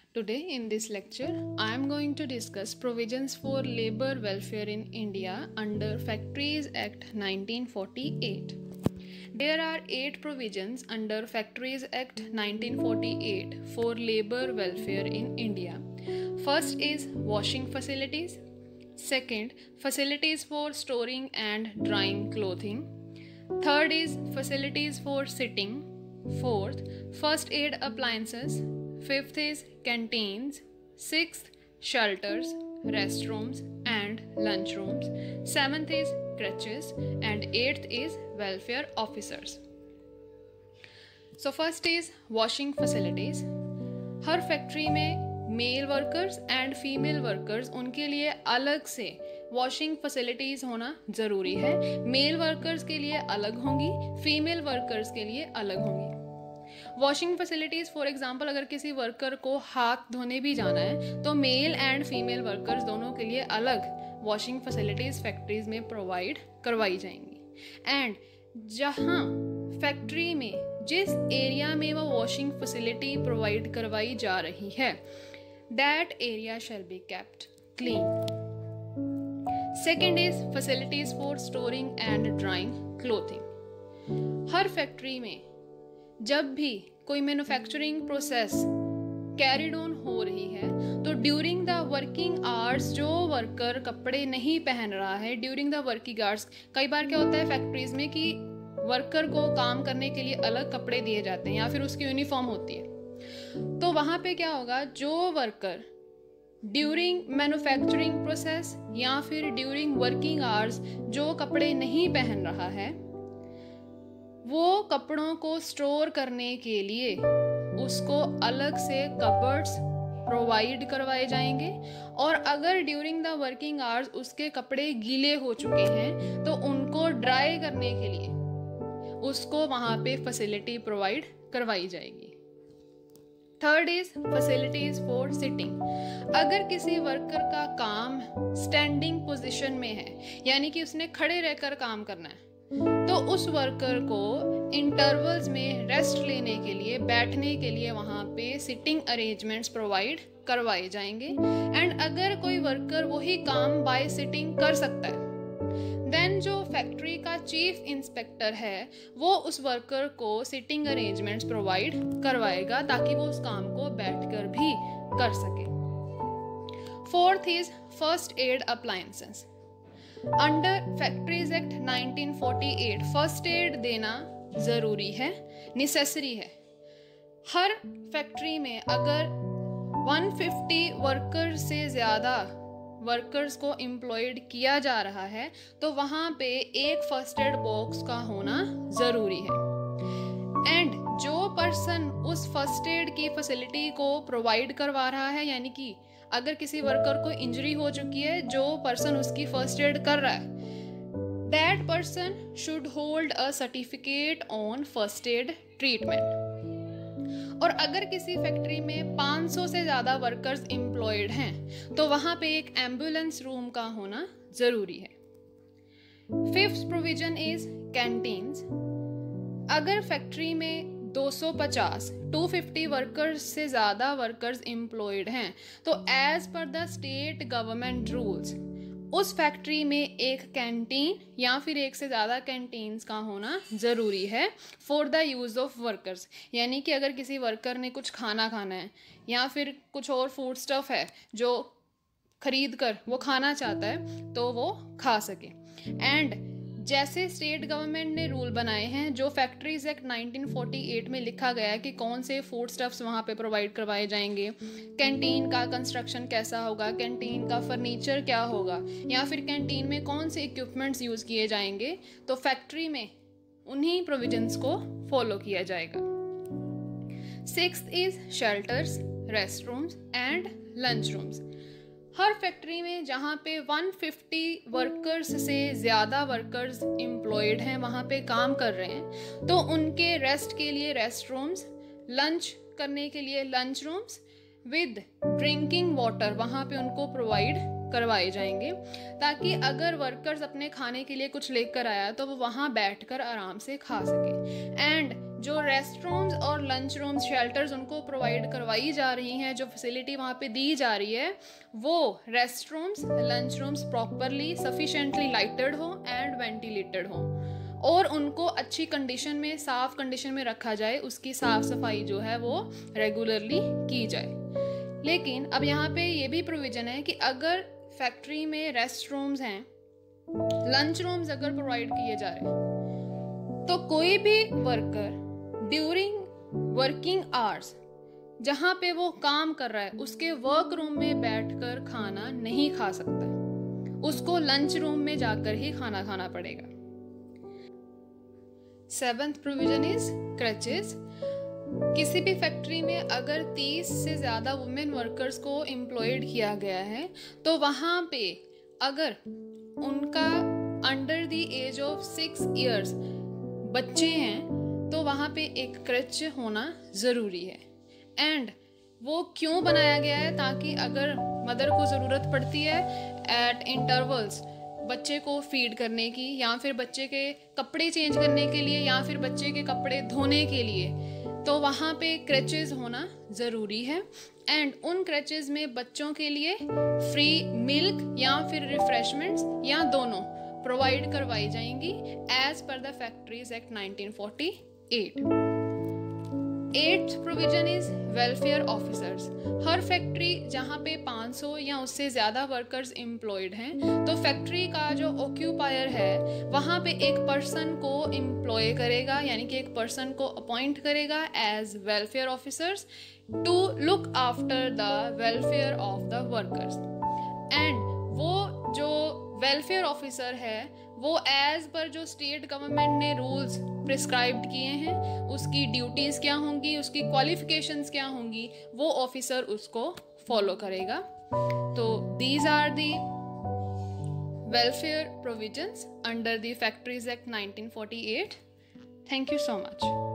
Today in this lecture, I am going to discuss provisions for labor welfare in India under Factories Act 1948. There are 8 provisions under Factories Act 1948 for labor welfare in India. First is washing facilities. Second, facilities for storing and drying clothing. Third is facilities for sitting. Fourth, first aid appliances. Fifth is canteens. Sixth, shelters, restrooms and lunchrooms. Seventh is crutches and eighth is welfare officers. So first is washing facilities. हर factory में male workers and female workers उनके लिए अलग से washing facilities होना ज़रूरी है. Mail workers के लिए अलग होंगी, फीमेल वर्कर्स के लिए अलग होंगी. वॉशिंग फैसिलिटीज़ फॉर एग्जांपल अगर किसी वर्कर को हाथ धोने भी जाना है तो मेल एंड फीमेल वर्कर्स दोनों के लिए अलग वॉशिंग फैसिलिटीज़ फैक्ट्रीज़ में प्रोवाइड करवाई जाएंगी. एंड जहाँ फैक्ट्री में जिस एरिया में वो वॉशिंग फैसिलिटी प्रोवाइड करवाई जा रही है that area shall be kept clean. Second is facilities for storing and drying clothing. हर फैक्ट्री में जब भी कोई मैन्युफैक्चरिंग प्रोसेस कैरिड ऑन हो रही है तो ड्यूरिंग द वर्किंग आवर्स जो वर्कर कपड़े नहीं पहन रहा है, ड्यूरिंग द वर्किंग आवर्स कई बार क्या होता है फैक्ट्रीज में कि वर्कर को काम करने के लिए अलग कपड़े दिए जाते हैं या फिर उसकी यूनिफॉर्म होती है. तो वहां पे क्या होगा, जो वर्कर ड्यूरिंग मैन्युफैक्चरिंग प्रोसेस या फिर ड्यूरिंग वर्किंग आवर्स जो कपड़े नहीं पहन रहा है वो कपड़ों को स्टोर करने के लिए उसको अलग से कबर्ड्स प्रोवाइड करवाए जाएंगे. और अगर ड्यूरिंग द वर्किंग आवर्स उसके कपड़े गीले हो चुके हैं तो उनको ड्राई करने के लिए उसको वहां पे फैसिलिटी प्रोवाइड करवाई जाएगी. Third is facilities for sitting. अगर किसी वर्कर का काम स्टैंडिंग पोजीशन में है यानी कि उसने खड़े रहकर काम करना है तो उस वर्कर को इंटरवल्स में रेस्ट लेने के लिए, बैठने के लिए वहां पे सिटिंग अरेंजमेंट्स प्रोवाइड करवाए जाएंगे. एंड अगर कोई वर्कर वही काम बाय सिटिंग कर सकता है देन जो फैक्ट्री का चीफ इंस्पेक्टर है वो उस वर्कर को सिटिंग अरेंजमेंट्स प्रोवाइड करवाएगा ताकि वो उस काम को बैठकर भी कर सके. Fourth is first aid appliances. Under factories act 1948 first aid देना जरूरी है, नेसेसरी है. हर फैक्ट्री में अगर 150 वर्कर से ज्यादा वर्कर्स को एम्प्लॉयड किया जा रहा है तो वहां पे एक फर्स्ट एड बॉक्स का होना जरूरी है. एंड जो पर्सन उस फर्स्ट एड की फैसिलिटी को प्रोवाइड करवा रहा है यानी कि अगर किसी वर्कर को इंजरी हो चुकी है, जो पर्सन उसकी फर्स्ट एड कर रहा है that person should hold a certificate on first aid treatment. और अगर किसी फैक्ट्री में 500 से ज़्यादा वर्कर्स एम्प्लॉयड हैं तो वहाँ पे एक एम्बुलेंस रूम का होना ज़रूरी है. Fifth provision is canteens. अगर फैक्ट्री में 250 वर्कर्स से ज़्यादा वर्कर्स एम्प्लॉयड हैं तो as per the state government rules उस फैक्ट्री में एक कैंटीन या फिर एक से ज़्यादा कैंटीन्स का होना ज़रूरी है for the use of workers. यानी कि अगर किसी वर्कर ने कुछ खाना खाना है या फिर कुछ और फूड स्टफ है जो खरीद कर वो खाना चाहता है तो वो खा सके. एंड जैसे स्टेट गवर्नमेंट ने रूल बनाए हैं जो फैक्ट्रीज एक्ट 1948 में लिखा गया है कि कौन से फूड स्टफ्स वहाँ पे प्रोवाइड करवाए जाएंगे, कैंटीन का कंस्ट्रक्शन कैसा होगा, कैंटीन का फर्नीचर क्या होगा या फिर कैंटीन में कौन से इक्विपमेंट्स यूज़ किए जाएंगे, तो फैक्ट्री में उन्हीं प्रोविजंस को फॉलो किया जाएगा. Sixth is shelters, rest rooms and lunch rooms. हर फैक्ट्री में जहाँ पे 150 वर्कर्स से ज़्यादा वर्कर्स एम्प्लॉयड हैं, वहाँ पे काम कर रहे हैं, तो उनके रेस्ट के लिए रेस्ट रूम्स, लंच करने के लिए lunch rooms with drinking water वहाँ पे उनको प्रोवाइड करवाए जाएंगे ताकि अगर वर्कर्स अपने खाने के लिए कुछ लेकर आया तो वो वहाँ बैठकर आराम से खा सके. एंड जो रेस्ट रूम्स और लंच रूम्स, शेल्टर्स उनको प्रोवाइड करवाई जा रही हैं, जो फैसिलिटी वहाँ पे दी जा रही है, वो rest rooms, lunch rooms properly sufficiently lighted हो एंड वेंटिलेटेड हो और उनको अच्छी कंडीशन में, साफ कंडीशन में रखा जाए, उसकी साफ सफाई जो है वो रेगुलरली की जाए। लेकिन अब यहाँ पे ये भी प्रोविजन है कि अगर फैक्ट्री में रेस्ट रूम्स हैं, लंच रूम्स अगर प्रोवाइड किए जा रहे हैं, तो कोई भी वर्कर ड्यूरिंग वर्किंग आवर्स जहाँ पे वो काम कर रहा है उसके वर्क रूम में बैठकर खाना नहीं खा सकता, उसको लंच रूम में जाकर ही खाना खाना पड़ेगा। 7th provision is crutches. किसी भी फैक्ट्री में अगर 30 से ज़्यादा वुमेन वर्कर्स को एम्प्लॉयड किया गया है तो वहाँ पे अगर उनका under the age of 6 years बच्चे हैं तो वहाँ पे एक क्रच होना ज़रूरी है। एंड वो क्यों बनाया गया है? ताकि अगर मदर को ज़रूरत पड़ती है एट इंटरवल्स बच्चे को फीड करने की, या फिर बच्चे के कपड़े चेंज करने के लिए, या फिर बच्चे के कपड़े धोने के लिए, तो वहाँ पे क्रचेस होना ज़रूरी है। एंड उन क्रचेस में बच्चों के लिए फ्री मिल्क या फिर रिफ्रेशमेंट्स या दोनों प्रोवाइड करवाई जाएंगी as per the factories act 1948। 8th provision is welfare officers. हर फैक्ट्री जहाँ पे 500 या उससे ज़्यादा वर्कर्स एम्प्लॉयड हैं, तो फैक्ट्री का जो ऑक्यूपायर है वहाँ पे एक पर्सन को एम्प्लॉय करेगा, यानी कि एक पर्सन को अपॉइंट करेगा as welfare officers to look after the welfare of the workers. And वो जो वेलफेयर ऑफिसर है वो एज पर जो स्टेट गवर्नमेंट ने रूल्स प्रिस्क्राइब्ड किए हैं, उसकी ड्यूटीज़ क्या होंगी, उसकी क्वालिफिकेशंस क्या होंगी, वो ऑफिसर उसको फॉलो करेगा। तो these are the welfare provisions under the factories act 1948। Thank you so much.